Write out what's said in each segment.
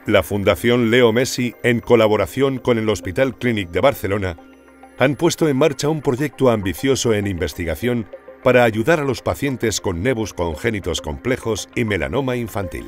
La Fundación Leo Messi, en colaboración con el Hospital Clínic de Barcelona, han puesto en marcha un proyecto ambicioso en investigación para ayudar a los pacientes con nevus congénitos complejos y melanoma infantil.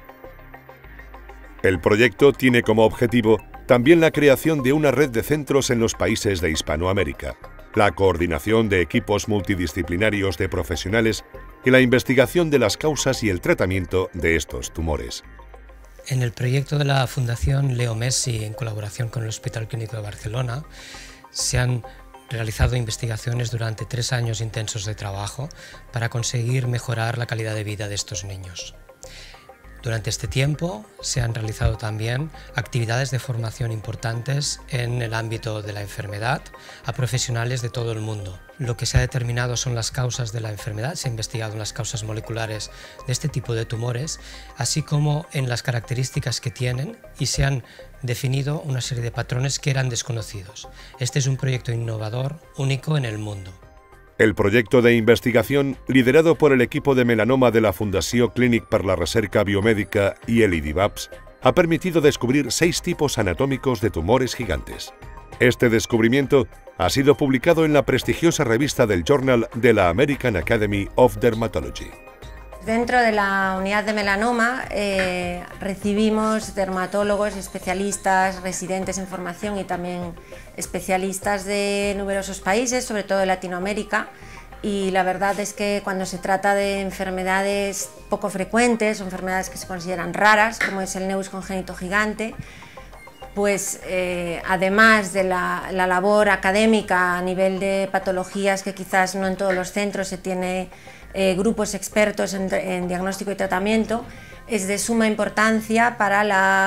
El proyecto tiene como objetivo también la creación de una red de centros en los países de Hispanoamérica, la coordinación de equipos multidisciplinarios de profesionales y la investigación de las causas y el tratamiento de estos tumores. En el proyecto de la Fundación Leo Messi, en colaboración con el Hospital Clínico de Barcelona, se han realizado investigaciones durante 3 años intensos de trabajo para conseguir mejorar la calidad de vida de estos niños. Durante este tiempo se han realizado también actividades de formación importantes en el ámbito de la enfermedad a profesionales de todo el mundo. Lo que se ha determinado son las causas de la enfermedad, se ha investigado en las causas moleculares de este tipo de tumores, así como en las características que tienen, y se han definido una serie de patrones que eran desconocidos. Este es un proyecto innovador, único en el mundo. El proyecto de investigación, liderado por el equipo de melanoma de la Fundació Clínic per la Recerca Biomèdica y el IDIVAPS, ha permitido descubrir 6 tipos anatómicos de tumores gigantes. Este descubrimiento ha sido publicado en la prestigiosa revista del Journal de la American Academy of Dermatology. Dentro de la unidad de melanoma recibimos dermatólogos, especialistas, residentes en formación y también especialistas de numerosos países, sobre todo de Latinoamérica, y la verdad es que cuando se trata de enfermedades poco frecuentes o enfermedades que se consideran raras, como es el nevus congénito gigante, pues además de la labor académica a nivel de patologías que quizás no en todos los centros se tiene grupos expertos en diagnóstico y tratamiento, es de suma importancia para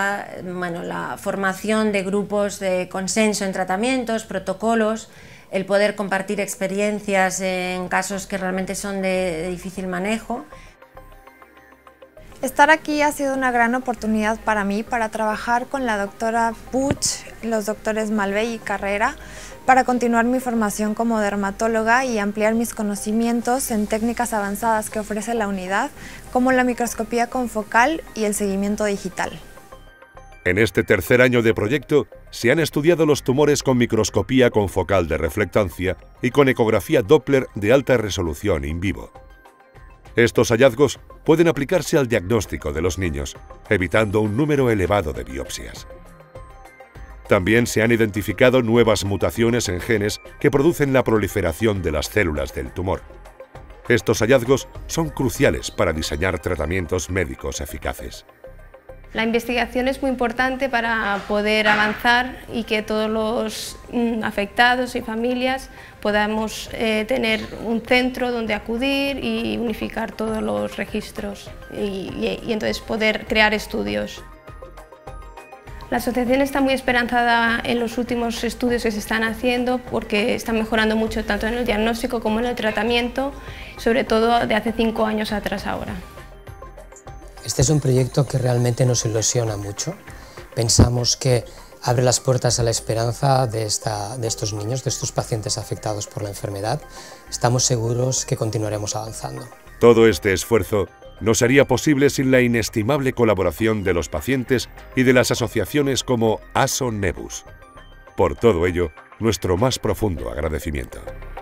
la formación de grupos de consenso en tratamientos, protocolos, el poder compartir experiencias en casos que realmente son de difícil manejo. Estar aquí ha sido una gran oportunidad para mí para trabajar con la doctora Puig, los doctores Malvey y Carrera, para continuar mi formación como dermatóloga y ampliar mis conocimientos en técnicas avanzadas que ofrece la unidad, como la microscopía confocal y el seguimiento digital. En este tercer año de proyecto se han estudiado los tumores con microscopía confocal de reflectancia y con ecografía Doppler de alta resolución in vivo. Estos hallazgos pueden aplicarse al diagnóstico de los niños, evitando un número elevado de biopsias. También se han identificado nuevas mutaciones en genes que producen la proliferación de las células del tumor. Estos hallazgos son cruciales para diseñar tratamientos médicos eficaces. La investigación es muy importante para poder avanzar y que todos los afectados y familias podamos tener un centro donde acudir y unificar todos los registros y entonces poder crear estudios. La asociación está muy esperanzada en los últimos estudios que se están haciendo porque están mejorando mucho tanto en el diagnóstico como en el tratamiento, sobre todo de hace 5 años atrás ahora. Este es un proyecto que realmente nos ilusiona mucho. Pensamos que abre las puertas a la esperanza de estos niños, de estos pacientes afectados por la enfermedad. Estamos seguros que continuaremos avanzando. Todo este esfuerzo no sería posible sin la inestimable colaboración de los pacientes y de las asociaciones como ASO Nevus. Por todo ello, nuestro más profundo agradecimiento.